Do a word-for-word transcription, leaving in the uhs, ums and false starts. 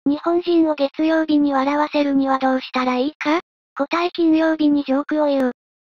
日本人を月曜日に笑わせるにはどうしたらいいか？答え金曜日にジョークを言う。